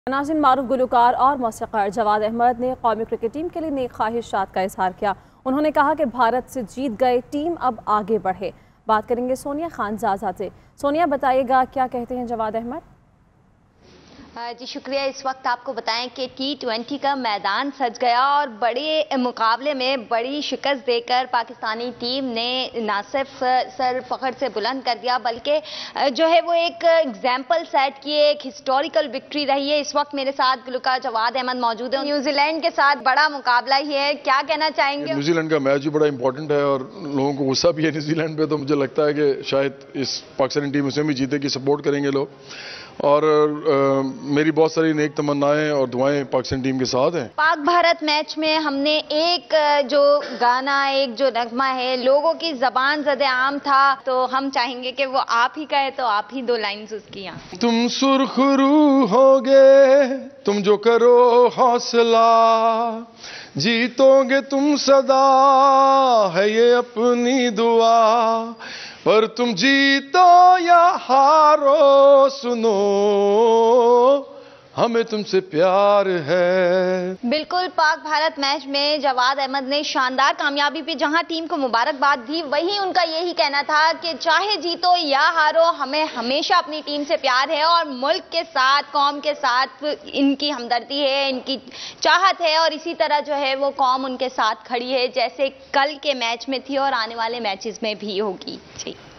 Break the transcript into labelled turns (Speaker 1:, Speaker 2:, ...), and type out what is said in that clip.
Speaker 1: नाज़रीन, मारूफ गुलकार और मौसीक़ार जवाद अहमद ने कौमी क्रिकेट टीम के लिए नेक ख्वाहिशात का इजहार किया। उन्होंने कहा कि भारत से जीत गए, टीम अब आगे बढ़े। बात करेंगे सोनिया खानजादा से। सोनिया, बताइएगा क्या कहते हैं जवाद अहमद?
Speaker 2: जी शुक्रिया। इस वक्त आपको बताएं कि T20 का मैदान सज गया और बड़े मुकाबले में बड़ी शिकस्त देकर पाकिस्तानी टीम ने ना सिर्फ सर फख्र से बुलंद कर दिया बल्कि जो है वो एक एग्जाम्पल सेट किए, एक हिस्टोरिकल विक्ट्री रही है। इस वक्त मेरे साथ गुलकार जवाद अहमद मौजूद है। न्यूजीलैंड के साथ बड़ा मुकाबला ही है, क्या कहना चाहेंगे?
Speaker 3: न्यूजीलैंड का मैच भी बड़ा इंपॉर्टेंट है और लोगों को गुस्सा भी है न्यूजीलैंड पे, तो मुझे लगता है कि शायद इस पाकिस्तानी टीम उसमें भी जीते की सपोर्ट करेंगे लोग। और मेरी बहुत सारी नेक तमन्नाएं और दुआएं पाकिस्तान टीम के साथ हैं।
Speaker 2: पाक भारत मैच में हमने एक जो गाना, एक जो नगमा है, लोगों की जबान ज़दे आम था, तो हम चाहेंगे कि वो आप ही कहे, तो आप ही दो लाइन्स उसकी। यहाँ
Speaker 3: तुम सुरखरू होगे, तुम जो करो हौसला, जीतोगे तुम सदा, है ये अपनी दुआ, पर तुम जीतो या हारो सुनो, हमें तुमसे प्यार है।
Speaker 2: बिल्कुल, पाक भारत मैच में जवाद अहमद ने शानदार कामयाबी पे जहां टीम को मुबारकबाद दी, वहीं उनका यही कहना था कि चाहे जीतो या हारो, हमें हमेशा अपनी टीम से प्यार है और मुल्क के साथ, कौम के साथ इनकी हमदर्दी है, इनकी चाहत है और इसी तरह जो है वो कौम उनके साथ खड़ी है, जैसे कल के मैच में थी और आने वाले मैचेस में भी होगी। जी।